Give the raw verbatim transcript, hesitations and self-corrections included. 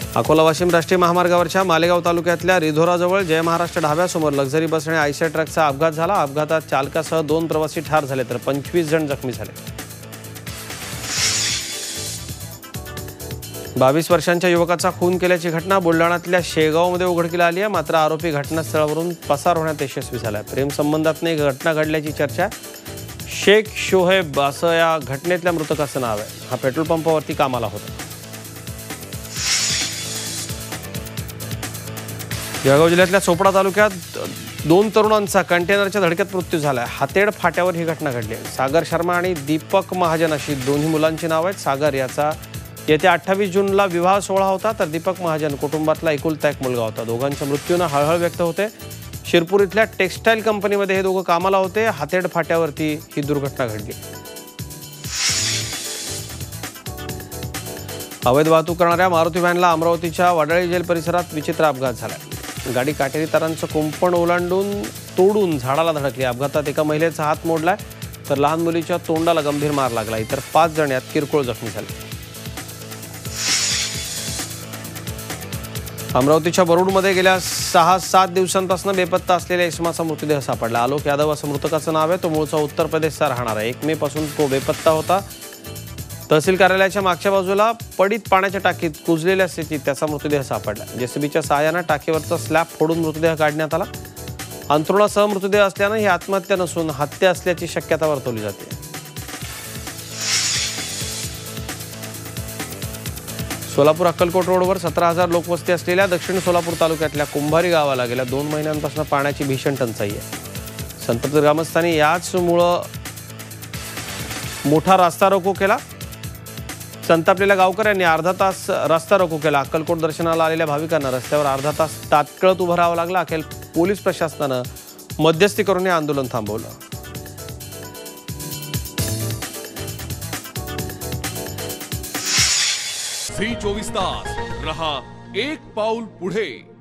अकोला वाशिम राष्ट्रीय महामार्गावरच्या मालेगाव तालुक्यातल्या रिधोराजवळ जय महाराष्ट्र ढाब्यासमोर लक्झरी बस आणि आयशर ट्रकचा अपघात झाला। अपघातात चालकासह दोन प्रवासी ठार झाले तर पंचवीस जण जखमी झाले। बावीस वर्षांच्या युवकाचा खून केल्याची घटना बुलढाण्यातल्या शेगावमध्ये उघडकीला आली आहे। मात्र आरोपी घटनास्थळावरून पसार होण्यात यशस्वी झाला। प्रेम संबंधातने घटना घडल्याची चर्चा। शेख शोहेब असं या घटनेतल्या मृतकाचं नाव आहे। हा पेट्रोल पंपावरती कामाला होता। जळगाव जिल्ह्यातल्या चोपडा तालुक्यात दोन तरुणांचा कंटेनरच्या धडकेत मृत्यू झाला। हातेड फाट्यावर ही घटना घडली। सागर शर्मा आणि दीपक महाजन अशी दोन्ही मुलांची नाव आहेत। सागर याचा येत्या अठ्ठावीस जूनला विवाह सोहळा होता तर दीपक महाजन कुटुंबातला एकुलता एक मुलगा होता। दोघांच्या मृत्यूने हळहळ व्यक्त होते। शिरपूर इथल्या टेक्सटाईल कंपनीमध्ये हे दोघं कामाला होते। हातेड फाट्यावरती ही दुर्घटना घडली। अवैध वाहतूक करणाऱ्या मारुती व्हॅनला अमरावतीच्या वडाळी जेल परिसरात विचित्र अपघात झाला। गाडी काटेरी तारांचं कुंपण ओलांडून तोडून झाडाला धडकली। अपघातात एका महिलेचा हात मोडलाय तर लहान मुलीच्या तोंडाला गंभीर मार लागला। इतर पाच जण यात किरकोळ जखमी झाले। अमरावतीच्या बरुडमध्ये गेल्या सहा सात दिवसांपासून बेपत्ता असलेल्या इसमाचा मृतदेह सापडला। आलोक यादव असं मृतकाचं नाव आहे। तो मूळचा उत्तर प्रदेशचा राहणार आहे। एक मे पासून तो बेपत्ता होता। तहसील कार्यालयाच्या मागच्या बाजूला पडीत पाण्याच्या टाकीत कुजलेल्या स्थितीत त्याचा मृतदेह सापडला। जेसीबीच्या सहाय्याने टाकीवरचा स्लॅब फोडून मृतदेह काढण्यात आला। अंथरुणासह मृतदेह असल्याने ही आत्महत्या नसून हत्या असल्याची शक्यता वर्तवली जाते। सोलापूर अक्कलकोट रोडवर सतरा हजार लोकवस्ती असलेल्या दक्षिण सोलापूर तालुक्यातल्या कुंभारी गावाला गेल्या दोन महिन्यांपासून पाण्याची भीषण टंचाई आहे। संतप्त ग्रामस्थांनी याचमुळं मोठा रास्ता रोको केला। संतापलेल्या गावकऱ्यांनी अर्धा तास रस्ता रोको केला। अक्कलकोट दर्शनाला आलेल्या भाविकांना रस्त्यावर अर्धा तास तात्काळत उभं राहावं लागलं। अखेर पोलीस प्रशासनानं मध्यस्थी करून हे आंदोलन थांबवलं। झी चोवीस तास रहा एक पाऊल पुढे।